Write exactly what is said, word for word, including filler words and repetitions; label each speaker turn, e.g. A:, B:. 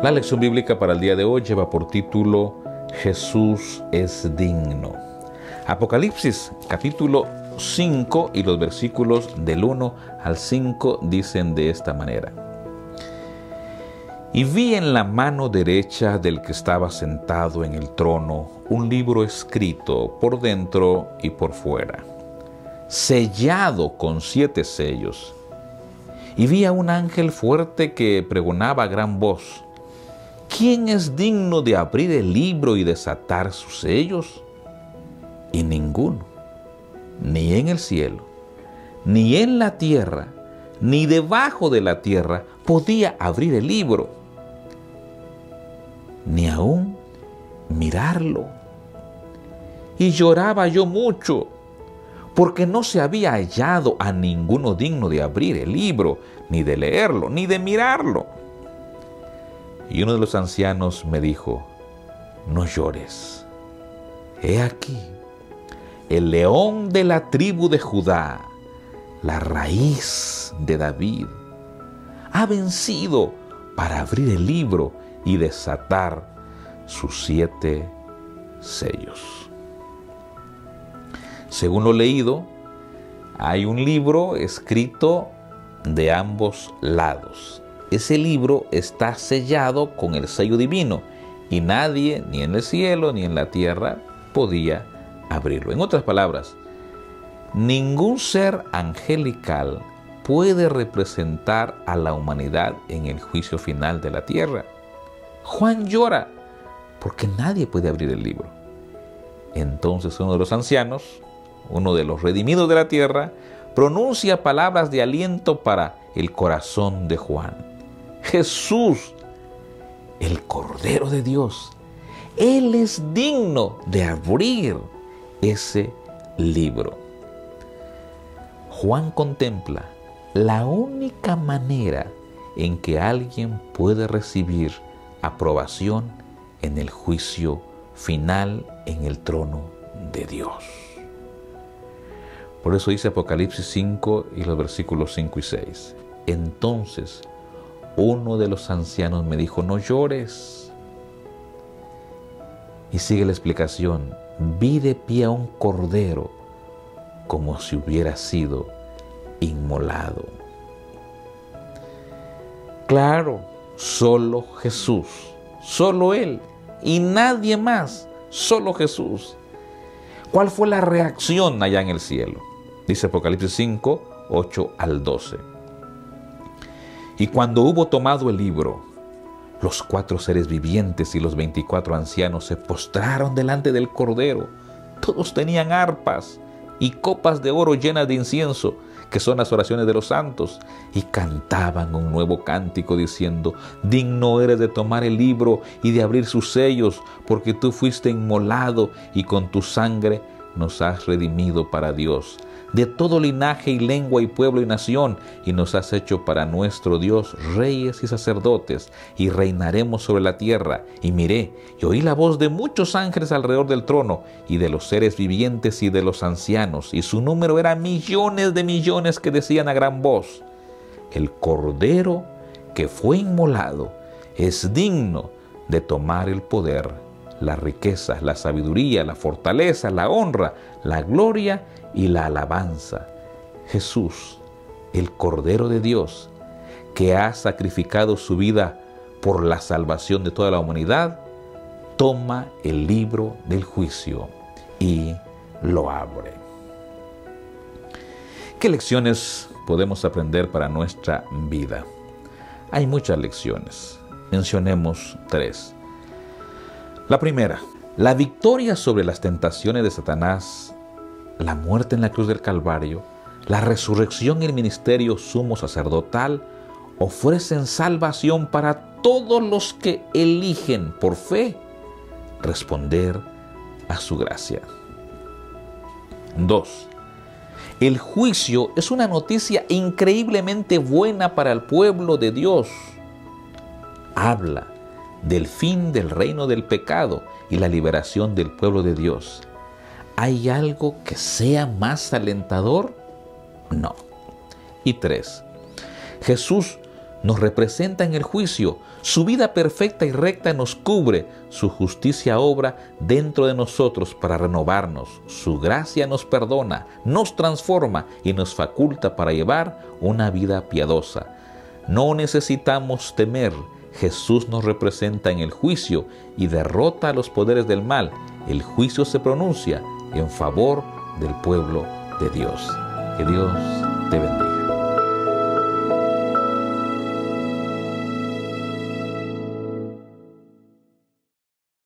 A: La lección bíblica para el día de hoy lleva por título Jesús es digno. Apocalipsis capítulo cinco y los versículos del uno al cinco dicen de esta manera: Y vi en la mano derecha del que estaba sentado en el trono un libro escrito por dentro y por fuera, sellado con siete sellos. Y vi a un ángel fuerte que pregonaba a gran voz: ¿Quién es digno de abrir el libro y desatar sus sellos? Y ninguno, ni en el cielo, ni en la tierra, ni debajo de la tierra, podía abrir el libro, ni aún mirarlo. Y lloraba yo mucho, porque no se había hallado a ninguno digno de abrir el libro, ni de leerlo, ni de mirarlo. Y uno de los ancianos me dijo: no llores. He aquí, el león de la tribu de Judá, la raíz de David, ha vencido para abrir el libro y desatar sus siete sellos. Según lo leído, hay un libro escrito de ambos lados. Ese libro está sellado con el sello divino y nadie, ni en el cielo ni en la tierra, podía abrirlo. En otras palabras, ningún ser angelical puede representar a la humanidad en el juicio final de la tierra. Juan llora porque nadie puede abrir el libro. Entonces uno de los ancianos, uno de los redimidos de la tierra, pronuncia palabras de aliento para el corazón de Juan. Jesús, el Cordero de Dios, Él es digno de abrir ese libro. Juan contempla la única manera en que alguien puede recibir aprobación en el juicio final en el trono de Dios. Por eso dice Apocalipsis cinco y los versículos cinco y seis. Entonces uno de los ancianos me dijo: no llores. Y sigue la explicación: vi de pie a un cordero como si hubiera sido inmolado. Claro, solo Jesús, solo Él y nadie más, solo Jesús. ¿Cuál fue la reacción allá en el cielo? Dice Apocalipsis cinco, ocho al doce. Y cuando hubo tomado el libro, los cuatro seres vivientes y los veinticuatro ancianos se postraron delante del Cordero. Todos tenían arpas y copas de oro llenas de incienso, que son las oraciones de los santos, y cantaban un nuevo cántico diciendo: digno eres de tomar el libro y de abrir sus sellos, porque tú fuiste inmolado y con tu sangre nos has redimido para Dios, de todo linaje y lengua y pueblo y nación, y nos has hecho para nuestro Dios reyes y sacerdotes, y reinaremos sobre la tierra. Y miré, y oí la voz de muchos ángeles alrededor del trono, y de los seres vivientes y de los ancianos, y su número era millones de millones, que decían a gran voz: el Cordero que fue inmolado es digno de tomar el poder, las riquezas, la sabiduría, la fortaleza, la honra, la gloria y la alabanza. Jesús, el Cordero de Dios, que ha sacrificado su vida por la salvación de toda la humanidad, toma el libro del juicio y lo abre. ¿Qué lecciones podemos aprender para nuestra vida? Hay muchas lecciones. Mencionemos tres. La primera, la victoria sobre las tentaciones de Satanás, la muerte en la cruz del Calvario, la resurrección y el ministerio sumo sacerdotal ofrecen salvación para todos los que eligen por fe responder a su gracia. Dos, el juicio es una noticia increíblemente buena para el pueblo de Dios. Habla del fin del reino del pecado y la liberación del pueblo de Dios. ¿Hay algo que sea más alentador? No. Y tres, Jesús nos representa en el juicio. Su vida perfecta y recta nos cubre. Su justicia obra dentro de nosotros para renovarnos. Su gracia nos perdona, nos transforma y nos faculta para llevar una vida piadosa. No necesitamos temer. Jesús nos representa en el juicio y derrota a los poderes del mal. El juicio se pronuncia en favor del pueblo de Dios. Que Dios te bendiga.